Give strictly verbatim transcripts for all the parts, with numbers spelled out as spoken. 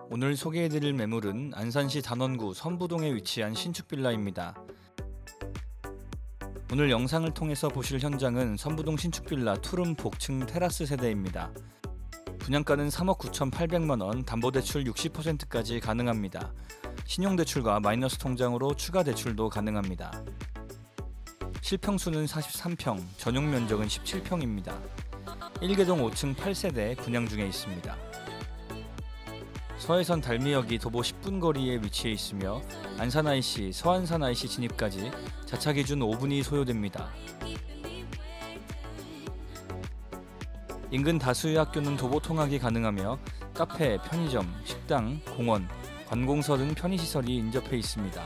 오늘 소개해드릴 매물은 안산시 단원구 선부동에 위치한 신축 빌라입니다. 오늘 영상을 통해서 보실 현장은 선부동 신축 빌라 투룸 복층 테라스 세대입니다. 분양가는 삼억 구천팔백만 원, 담보대출 육십 퍼센트까지 가능합니다. 신용대출과 마이너스 통장으로 추가 대출도 가능합니다. 실평수는 사십삼 평, 전용 면적은 십칠 평입니다. 일개동 오 층 팔 세대 분양 중에 있습니다. 서해선 달미역이 도보 십 분 거리에 위치해 있으며 안산아이씨, 서안산아이씨 진입까지 자차 기준 오 분이 소요됩니다. 인근 다수의 학교는 도보 통학이 가능하며 카페, 편의점, 식당, 공원, 관공서 등 편의시설이 인접해 있습니다.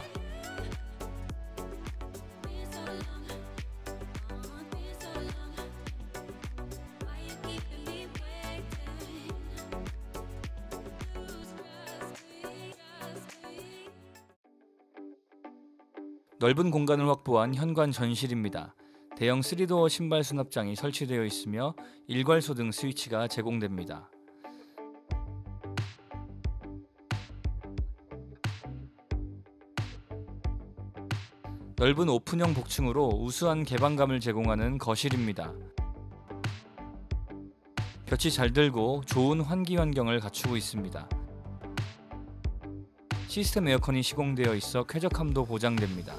넓은 공간을 확보한 현관 전실입니다. 대형 쓰리 도어 신발 수납장이 설치되어 있으며 일괄소 등 스위치가 제공됩니다. 넓은 오픈형 복층으로 우수한 개방감을 제공하는 거실입니다. 볕이 잘 들고 좋은 환기 환경을 갖추고 있습니다. 시스템 에어컨이 시공되어 있어 쾌적함도 보장됩니다.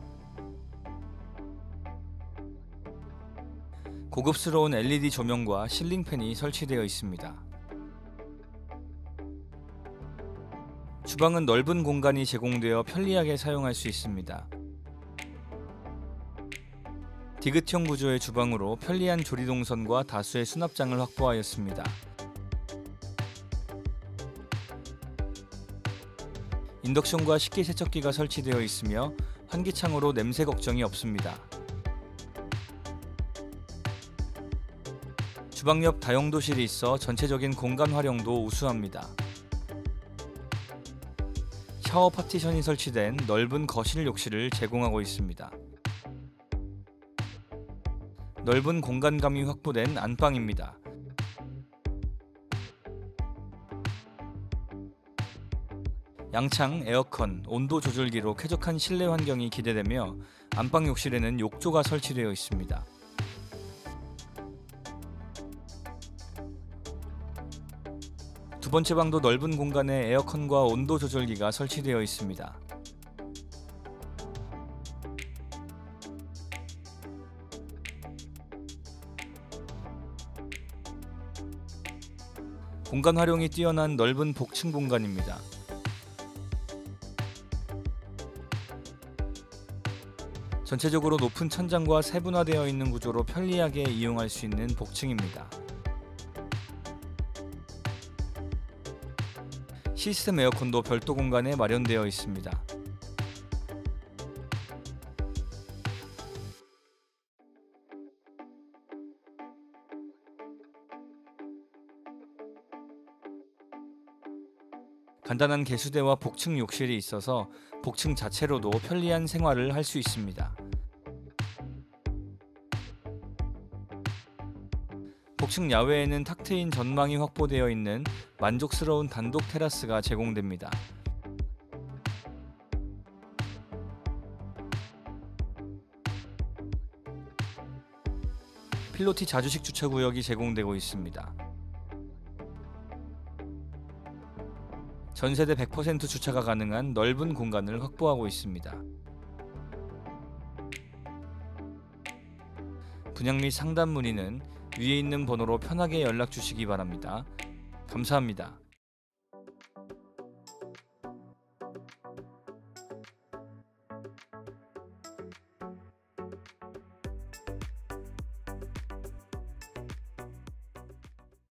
고급스러운 엘이디 조명과 실링팬이 설치되어 있습니다. 주방은 넓은 공간이 제공되어 편리하게 사용할 수 있습니다. 디귿형 구조의 주방으로 편리한 조리동선과 다수의 수납장을 확보하였습니다. 인덕션과 식기세척기가 설치되어 있으며 환기창으로 냄새 걱정이 없습니다. 주방 옆 다용도실이 있어 전체적인 공간 활용도 우수합니다. 샤워 파티션이 설치된 넓은 거실 욕실을 제공하고 있습니다. 넓은 공간감이 확보된 안방입니다. 양창, 에어컨, 온도 조절기로 쾌적한 실내 환경이 기대되며 안방 욕실에는 욕조가 설치되어 있습니다. 두 번째 방도 넓은 공간에 에어컨과 온도 조절기가 설치되어 있습니다. 공간 활용이 뛰어난 넓은 복층 공간입니다. 전체적으로 높은 천장과 세분화되어 있는 구조로 편리하게 이용할 수 있는 복층입니다. 시스템 에어컨도 별도 공간에 마련되어 있습니다. 간단한 개수대와 복층 욕실이 있어서 복층 자체로도 편리한 생활을 할 수 있습니다. 복층 야외에는 탁 트인 전망이 확보되어 있는 만족스러운 단독 테라스가 제공됩니다. 필로티 자주식 주차구역이 제공되고 있습니다. 전세대 백 퍼센트 주차가 가능한 넓은 공간을 확보하고 있습니다. 분양 및 상담 문의는 위에 있는 번호로 편하게 연락 주시기 바랍니다. 감사합니다.